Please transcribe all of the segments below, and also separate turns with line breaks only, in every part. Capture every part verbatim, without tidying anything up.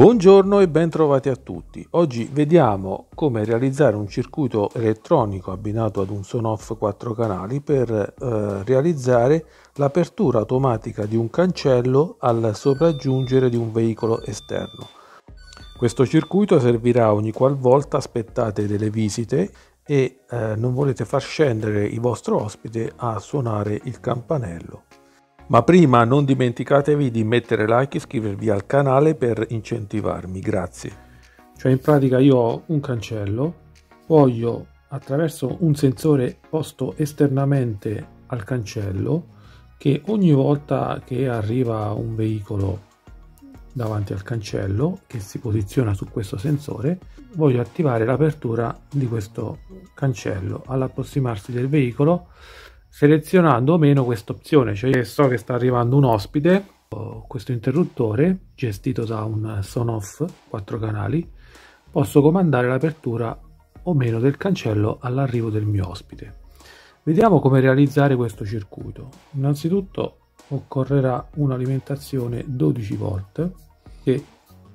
Buongiorno e ben trovati a tutti. Oggi vediamo come realizzare un circuito elettronico abbinato ad un sonoff quattro canali per eh, realizzare l'apertura automatica di un cancello al sopraggiungere di un veicolo esterno. Questo circuito servirà ogni qualvolta aspettate delle visite e eh, non volete far scendere il vostro ospite a suonare il campanello. Ma prima non dimenticatevi di mettere like e iscrivervi al canale per incentivarmi, grazie.
Cioè in pratica io ho un cancello, voglio attraverso un sensore posto esternamente al cancello che ogni volta che arriva un veicolo davanti al cancello che si posiziona su questo sensore, voglio attivare l'apertura di questo cancello all'approssimarsi del veicolo, selezionando o meno questa opzione. Cioè so che sta arrivando un ospite, ho questo interruttore gestito da un sonoff quattro canali, posso comandare l'apertura o meno del cancello all'arrivo del mio ospite. Vediamo come realizzare questo circuito. Innanzitutto occorrerà un'alimentazione dodici volt che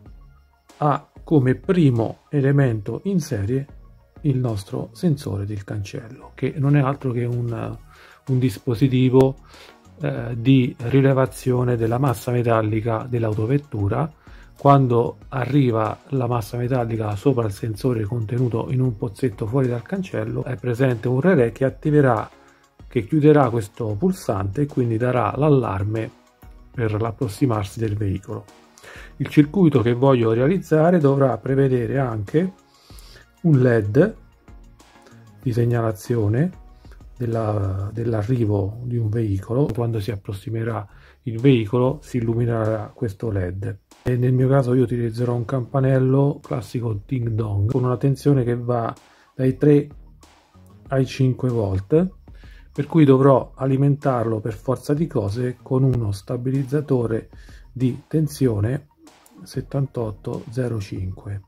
ha come primo elemento in serie il nostro sensore del cancello, che non è altro che un, un dispositivo eh, di rilevazione della massa metallica dell'autovettura. Quando arriva la massa metallica sopra il sensore contenuto in un pozzetto fuori dal cancello, è presente un relè che attiverà, che chiuderà questo pulsante e quindi darà l'allarme per l'approssimarsi del veicolo. Il circuito che voglio realizzare dovrà prevedere anche un led di segnalazione della, dell'arrivo di un veicolo. Quando si approssimerà il veicolo si illuminerà questo led, e nel mio caso io utilizzerò un campanello classico ding dong con una tensione che va dai tre ai cinque volt, per cui dovrò alimentarlo per forza di cose con uno stabilizzatore di tensione settantotto zero cinque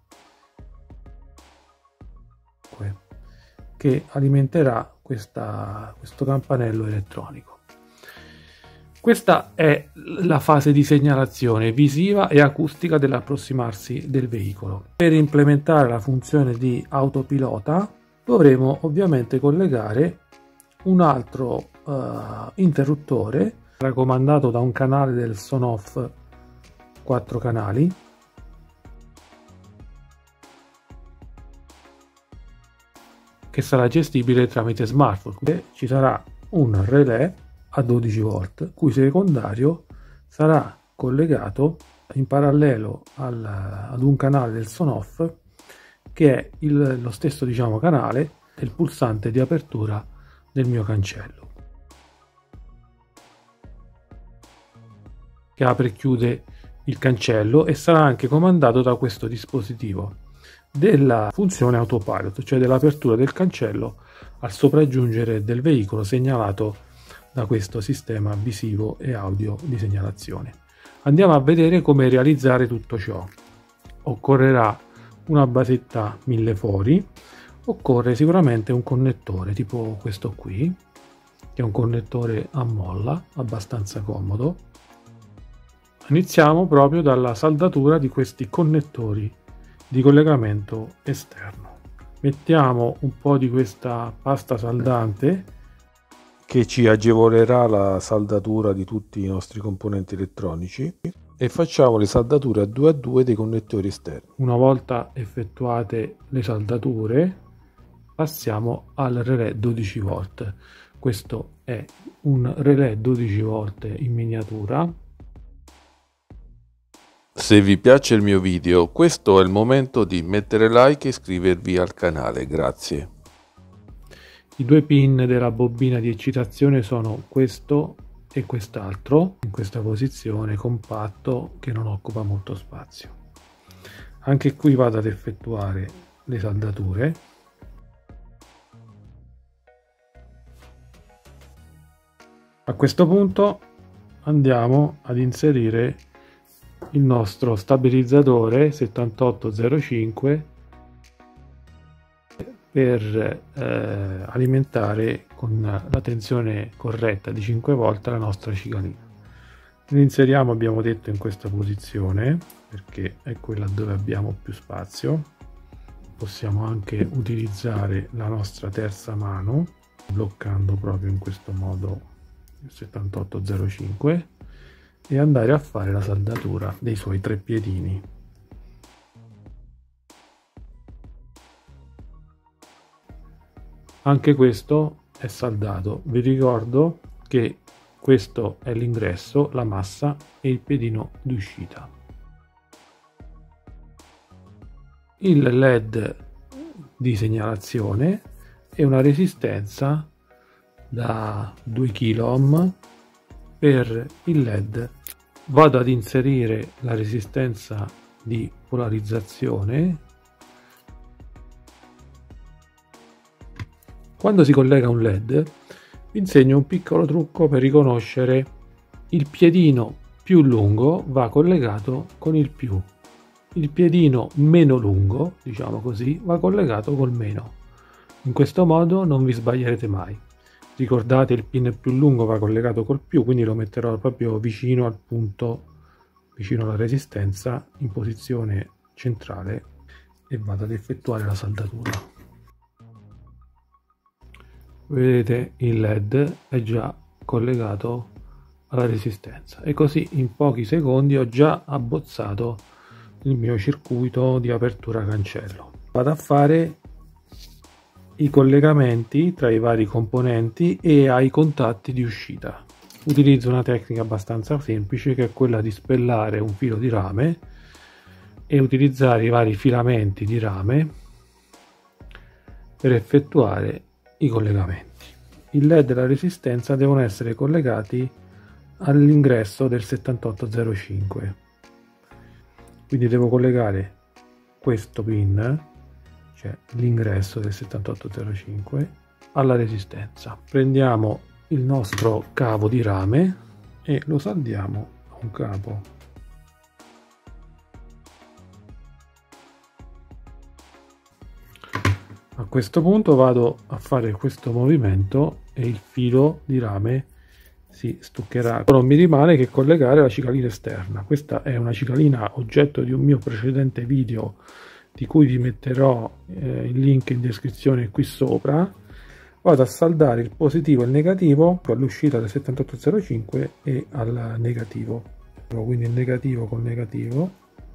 che alimenterà questa, questo campanello elettronico. Questa è la fase di segnalazione visiva e acustica dell'approssimarsi del veicolo. Per implementare la funzione di autopilota dovremo ovviamente collegare un altro uh, interruttore raccomandato da un canale del sonoff quattro canali, che sarà gestibile tramite smartphone. Ci sarà un relè a dodici volt, cui secondario sarà collegato in parallelo al, ad un canale del sonoff che è il, lo stesso diciamo canale del pulsante di apertura del mio cancello, che apre e chiude il cancello, e sarà anche comandato da questo dispositivo della funzione autopilot, cioè dell'apertura del cancello al sopraggiungere del veicolo segnalato da questo sistema visivo e audio di segnalazione. Andiamo a vedere come realizzare tutto ciò. Occorrerà una basetta mille fori, occorre sicuramente un connettore tipo questo qui, che è un connettore a molla abbastanza comodo. Iniziamo proprio dalla saldatura di questi connettori di collegamento esterno. Mettiamo un po' di questa pasta saldante
che ci agevolerà la saldatura di tutti i nostri componenti elettronici, e facciamo le saldature a due a due dei connettori esterni.
Una volta effettuate le saldature passiamo al relè dodici volt. Questo è un relè dodici volt in miniatura.
Se vi piace il mio video, questo è il momento di mettere like e iscrivervi al canale, grazie.
I due pin della bobina di eccitazione sono questo e quest'altro, in questa posizione compatto che non occupa molto spazio. Anche qui vado ad effettuare le saldature. A questo punto andiamo ad inserire il nostro stabilizzatore settantotto zero cinque per eh, alimentare con la tensione corretta di cinque volt la nostra cicalina. Lo inseriamo, abbiamo detto, in questa posizione perché è quella dove abbiamo più spazio. Possiamo anche utilizzare la nostra terza mano bloccando proprio in questo modo il settantotto zero cinque e andare a fare la saldatura dei suoi tre piedini. Anche questo è saldato. Vi ricordo che questo è l'ingresso, la massa e il piedino d'uscita. Il led di segnalazione e una resistenza da due chilo ohm per il led. Vado ad inserire la resistenza di polarizzazione. Quando si collega un led vi insegno un piccolo trucco per riconoscere: il piedino più lungo va collegato con il più, il piedino meno lungo, diciamo così, va collegato col meno. In questo modo non vi sbaglierete mai. Ricordate, il pin più lungo va collegato col più, quindi lo metterò proprio vicino al punto, vicino alla resistenza, in posizione centrale, e vado ad effettuare la saldatura. Vedete, il led è già collegato alla resistenza e così in pochi secondi ho già abbozzato il mio circuito di apertura cancello. Vado a fare i collegamenti tra i vari componenti e ai contatti di uscita. Utilizzo una tecnica abbastanza semplice, che è quella di spellare un filo di rame e utilizzare i vari filamenti di rame per effettuare i collegamenti. Il led e la resistenza devono essere collegati all'ingresso del settantotto zero cinque, quindi devo collegare questo pin, cioè l'ingresso del settantotto zero cinque, alla resistenza. Prendiamo il nostro cavo di rame e lo saldiamo a un capo. A questo punto vado a fare questo movimento e il filo di rame si stuccherà. Non mi rimane che collegare la cicalina esterna. Questa è una cicalina oggetto di un mio precedente video, di cui vi metterò eh, il link in descrizione qui sopra. Vado a saldare il positivo e il negativo all'uscita del settantotto zero cinque e al negativo, quindi il negativo con negativo.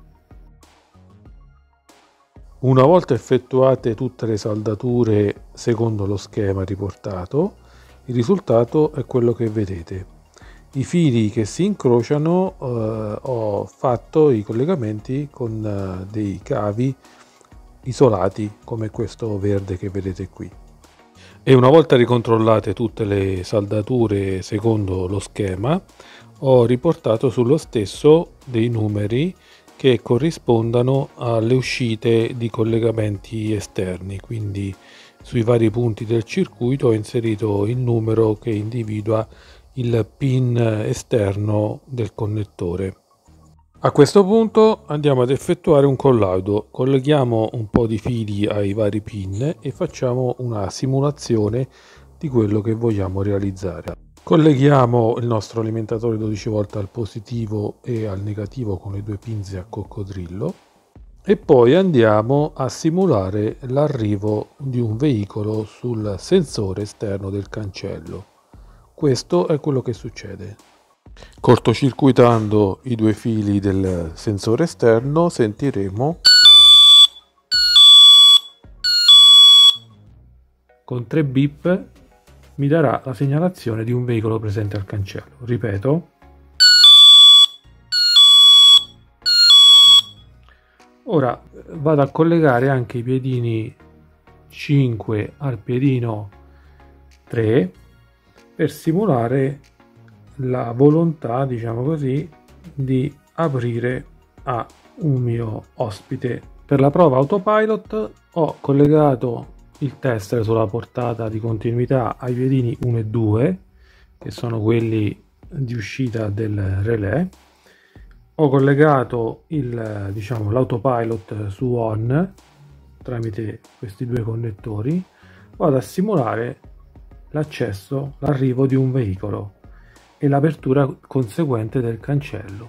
Una volta effettuate tutte le saldature secondo lo schema riportato, il risultato è quello che vedete. I fili che si incrociano, eh, ho fatto i collegamenti con eh, dei cavi isolati come questo verde che vedete qui. E una volta ricontrollate tutte le saldature secondo lo schema, ho riportato sullo stesso dei numeri che corrispondano alle uscite di collegamenti esterni, quindi sui vari punti del circuito ho inserito il numero che individua il pin esterno del connettore. A questo punto andiamo ad effettuare un collaudo. Colleghiamo un po' di fili ai vari pin e facciamo una simulazione di quello che vogliamo realizzare. Colleghiamo il nostro alimentatore dodici volt al positivo e al negativo con le due pinze a coccodrillo e poi andiamo a simulare l'arrivo di un veicolo sul sensore esterno del cancello. Questo è quello che succede. Cortocircuitando i due fili del sensore esterno sentiremo
con tre bip mi darà la segnalazione di un veicolo presente al cancello. Ripeto. Ora vado a collegare anche i piedini cinque al piedino tre per simulare la volontà, diciamo così, di aprire a un mio ospite. Per la prova autopilot ho collegato il tester sulla portata di continuità ai piedini uno e due, che sono quelli di uscita del relè. Ho collegato il diciamo l'autopilot su on tramite questi due connettori. Vado a simulare l'accesso, l'arrivo di un veicolo e l'apertura conseguente del cancello.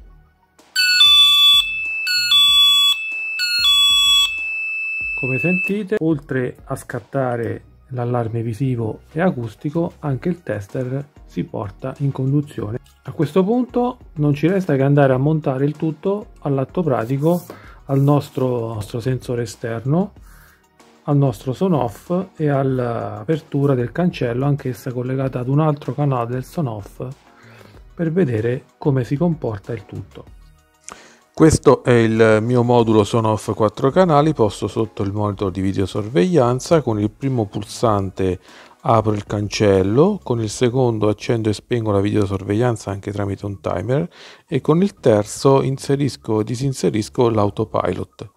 Come sentite, oltre a scattare l'allarme visivo e acustico, anche il tester si porta in conduzione. A questo punto non ci resta che andare a montare il tutto all'atto pratico al nostro, nostro sensore esterno, al nostro Sonoff e all'apertura del cancello, anch'essa collegata ad un altro canale del Sonoff, per vedere come si comporta il tutto.
Questo è il mio modulo Sonoff quattro canali posto sotto il monitor di videosorveglianza. Con il primo pulsante apro il cancello, con il secondo accendo e spengo la videosorveglianza anche tramite un timer e con il terzo inserisco o disinserisco l'autopilot.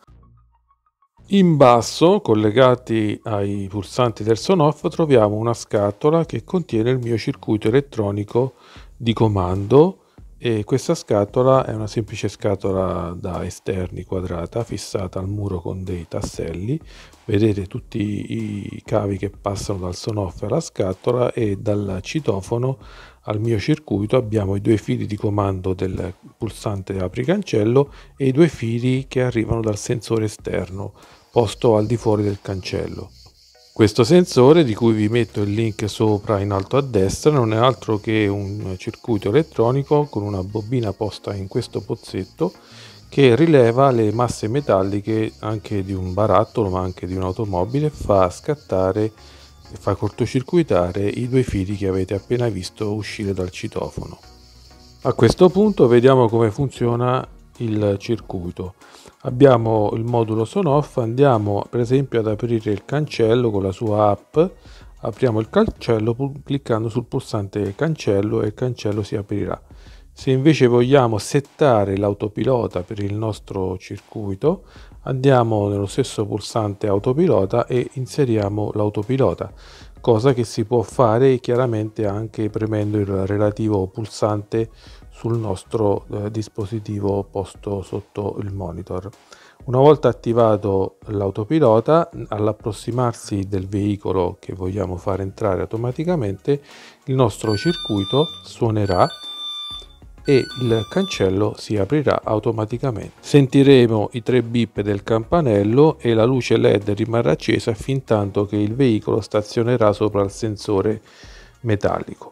In basso, collegati ai pulsanti del Sonoff, troviamo una scatola che contiene il mio circuito elettronico di comando, e questa scatola è una semplice scatola da esterni quadrata fissata al muro con dei tasselli. Vedete tutti i cavi che passano dal Sonoff alla scatola, e dal citofono al mio circuito abbiamo i due fili di comando del pulsante apri cancello e i due fili che arrivano dal sensore esterno posto al di fuori del cancello. Questo sensore, di cui vi metto il link sopra in alto a destra, non è altro che un circuito elettronico con una bobina posta in questo pozzetto che rileva le masse metalliche anche di un barattolo ma anche di un'automobile, fa scattare e fa cortocircuitare i due fili che avete appena visto uscire dal citofono. A questo punto vediamo come funziona il circuito. Abbiamo il modulo Sonoff, andiamo per esempio ad aprire il cancello con la sua app, apriamo il cancello cliccando sul pulsante cancello e il cancello si aprirà. Se invece vogliamo settare l'autopilota per il nostro circuito, andiamo nello stesso pulsante autopilota e inseriamo l'autopilota, cosa che si può fare chiaramente anche premendo il relativo pulsante sul nostro eh, dispositivo posto sotto il monitor. Una volta attivato l'autopilota, all'approssimarsi del veicolo che vogliamo far entrare automaticamente, il nostro circuito suonerà e il cancello si aprirà automaticamente. Sentiremo i tre bip del campanello e la luce L E D rimarrà accesa fin tanto che il veicolo stazionerà sopra il sensore metallico.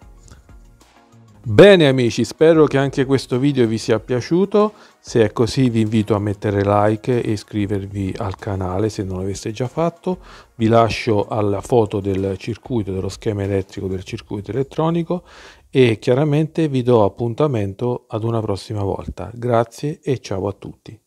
Bene amici, spero che anche questo video vi sia piaciuto. Se è così vi invito a mettere like e iscrivervi al canale se non l'aveste già fatto. Vi lascio alla foto del circuito, dello schema elettrico del circuito elettronico, e chiaramente vi do appuntamento ad una prossima volta. Grazie e ciao a tutti.